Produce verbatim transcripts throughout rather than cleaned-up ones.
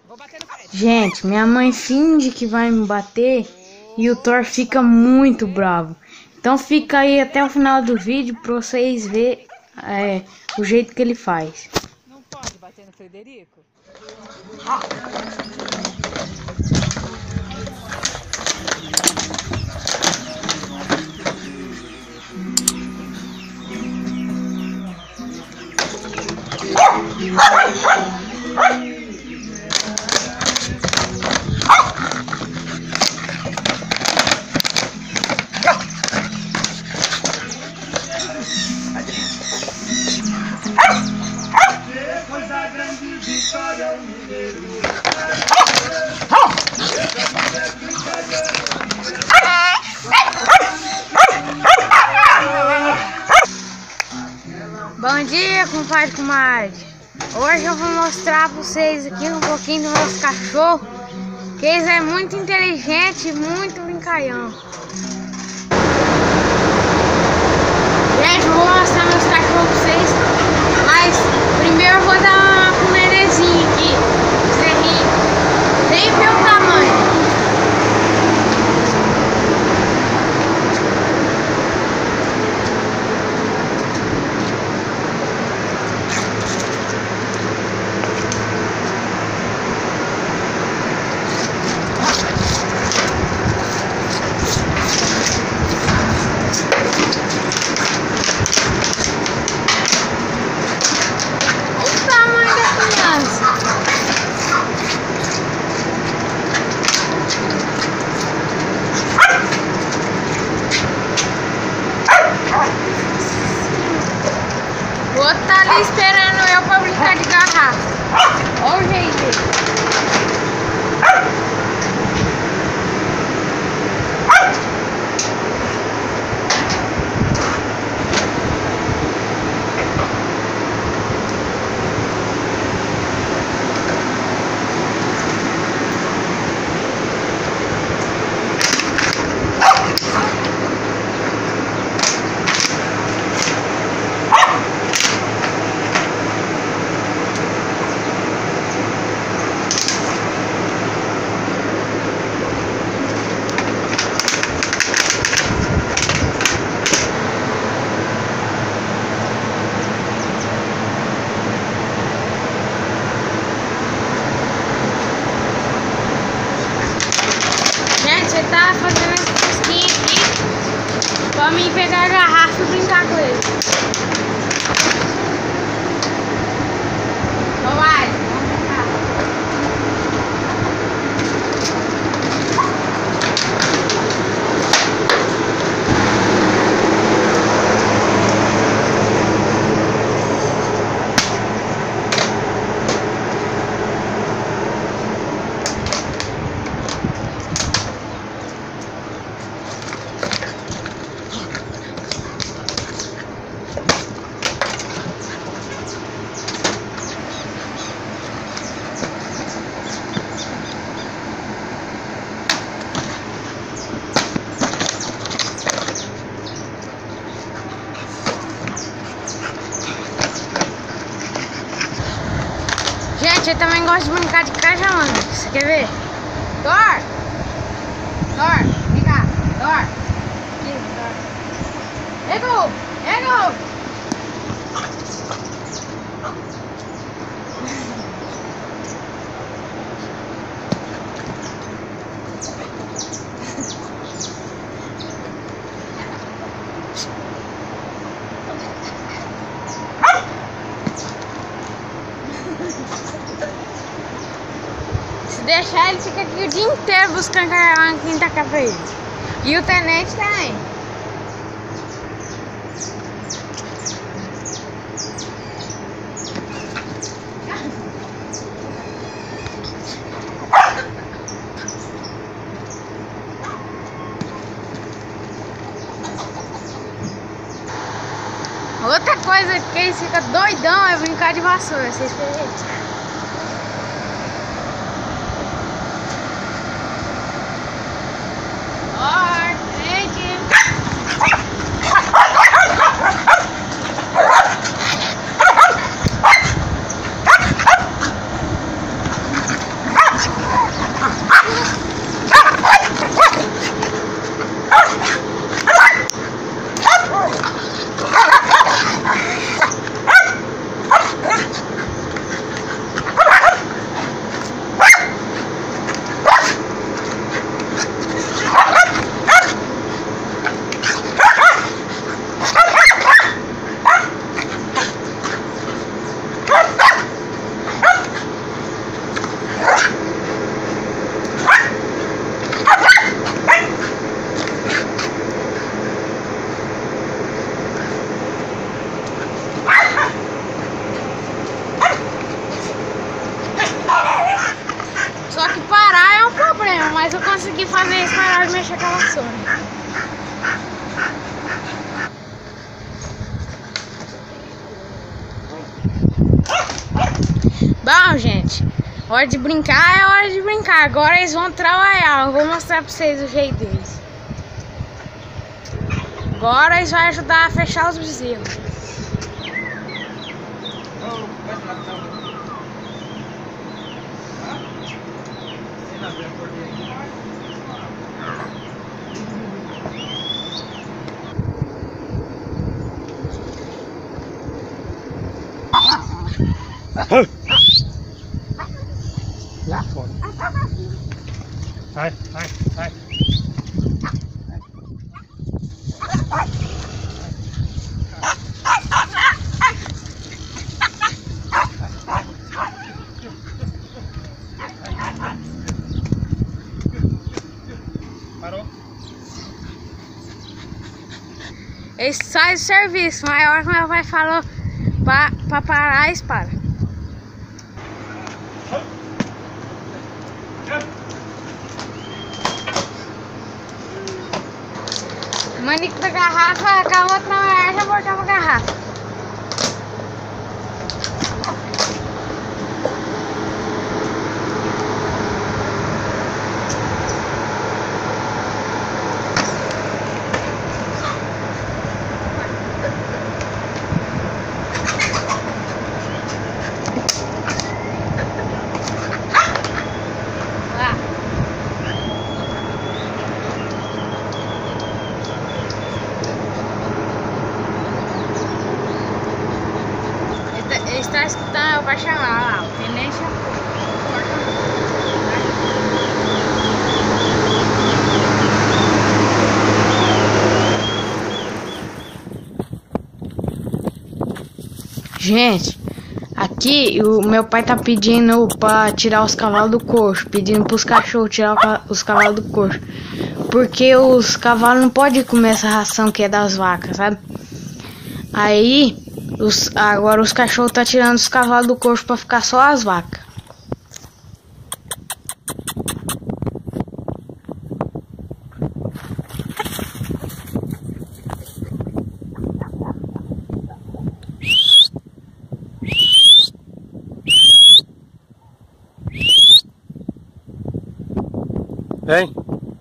Gente, minha mãe finge que vai me bater e o Thor fica muito bravo. Então fica aí até o final do vídeo pra vocês verem é, o jeito que ele faz. Não pode bater no Frederico? Bom dia, compadre e comadre. Hoje eu vou mostrar pra vocês aqui um pouquinho do meus cachorros, que eles é muito inteligente e muito brincalhão. Gente, eu vou mostrar meus cachorros pra vocês, mas primeiro eu vou dar uma comerezinha aqui, zerrinho, nem pelo tamanho. O outro tá ali esperando eu pra brincar de garrafa. Olha o jeito dele. Você tá fazendo esse fresquinho aqui pra mim pegar a garrafa e brincar com ele. Então vai, vamos brincar. Gente, eu também gosto de brincar de cajamanga. Você quer ver? Thor! Thor! Vem cá! Thor! Aqui, Thor! Ego! Ego! Se deixar, ele fica aqui o dia inteiro buscando cajamanga quem tacar pra ele. E o tenente também. Outra coisa que eles ficam doidão é brincar de vassoura, vocês querem? consegui fazer isso, parar de mexer com a vassoura. Bom, gente, hora de brincar é hora de brincar. Agora eles vão trabalhar. Eu vou mostrar pra vocês o jeito deles. Agora eles vão ajudar a fechar os bezerros. Sai, sai, sai. Parou? Eles saem do serviço, mas a hora que meu pai falou pra, pra parar, eles param. O manico da garrafa acabou de trabalhar, já voltava a garrafa. Ele está escutando para chamar lá, o tenente Gente, aqui o meu pai tá pedindo para tirar os cavalos do coxo, pedindo para os cachorros tirar os cavalos do coxo, porque os cavalos não podem comer essa ração que é das vacas, sabe? Aí Os, agora os cachorros tá tirando os cavalos do coxo para ficar só as vacas. Vem.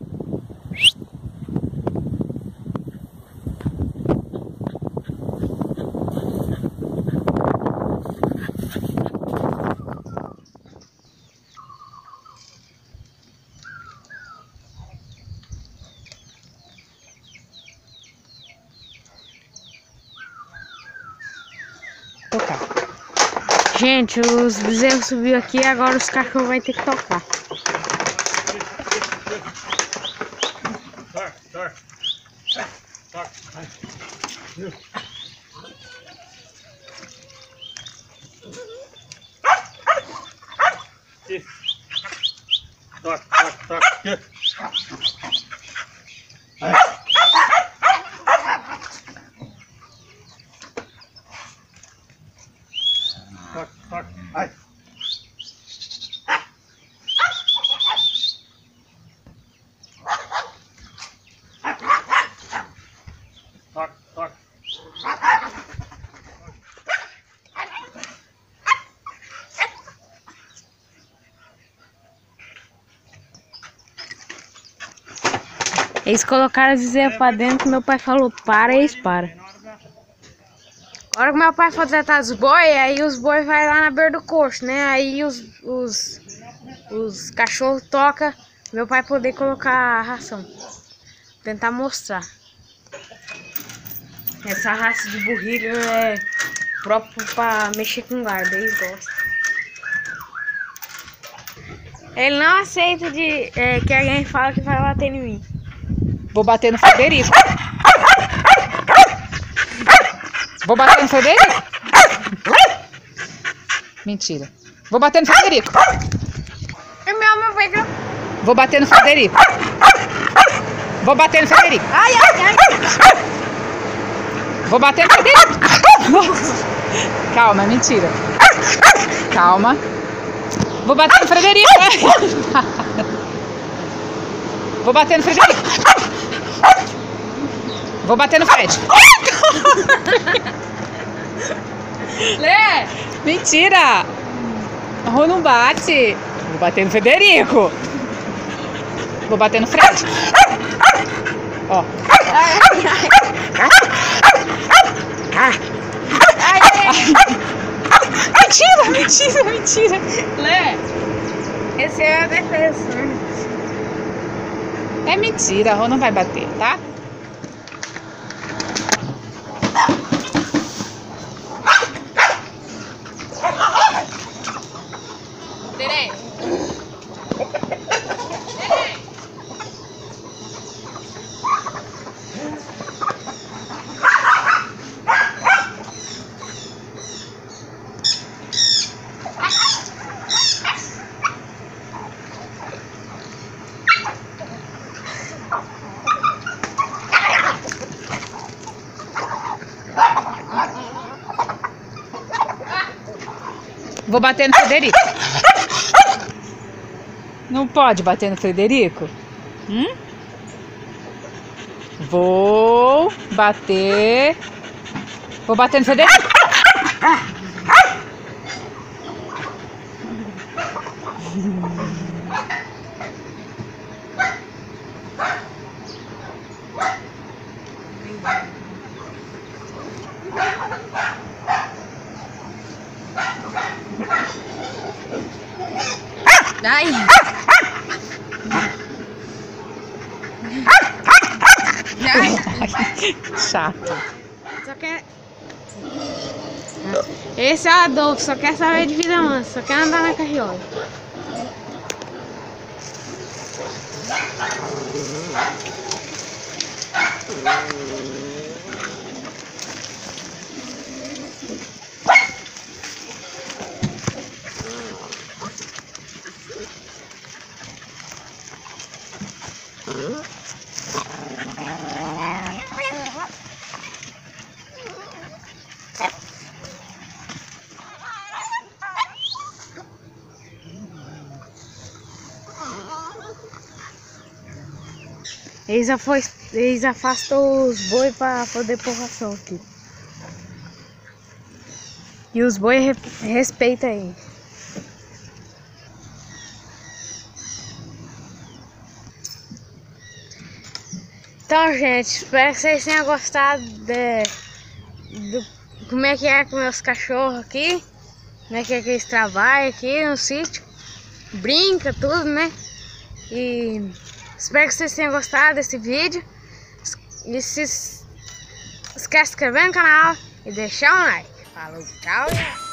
Tocar. Gente, os bezerros subiu aqui, agora os cachorros vão ter que tocar. Toca, toca. Toca. Toca, toca, toca. Toca, toca. Ai. Toca, toca. Eles colocaram os bezerros pra dentro, meu pai falou para e eles param. A hora que meu pai for tratar os boi, aí os boi vai lá na beira do coxo, né? Aí os, os, os cachorros tocam, meu pai poder colocar a ração. Tentar mostrar. Essa raça de burrilho é próprio pra mexer com guarda, eles gostam. Ele não aceita de, é, que alguém fala que vai bater em mim. Vou bater no Frederico. Vou bater no Frederico? Mentira. Vou bater no Frederico. Vou bater no Frederico. Vou bater no Frederico. Ai, ai, ai. Vou bater no Frederico. Calma, mentira. Calma. Vou bater no Frederico. Vou bater no Frederico. Vou bater no Fred. Lê! Mentira! A Rô não bate. Vou bater no Frederico. Vou bater no Fred. Ó. Ai, ai, ai. Mentira, mentira, mentira. Lê! Esse é a defesa. É mentira, a Rô não vai bater, tá? Terei. Vou bater no Frederico. Não pode bater no Frederico? Hum? Vou bater. Vou bater no Frederico. Ai! Ai! Chato. Só quer... Esse é o Adolfo, só quer saber de vida mansa, só quer andar na carriola. Eles, afo- eles afastam os boi para poder pôr ração aqui. E os boi re respeitam aí. Então, gente, espero que vocês tenham gostado de, do como é que é com meus cachorros aqui. Como é que é que eles trabalham aqui no sítio. Brinca, tudo, né? E espero que vocês tenham gostado desse vídeo. E se esquece de se inscrever no canal e deixar um like. Falou, tchau!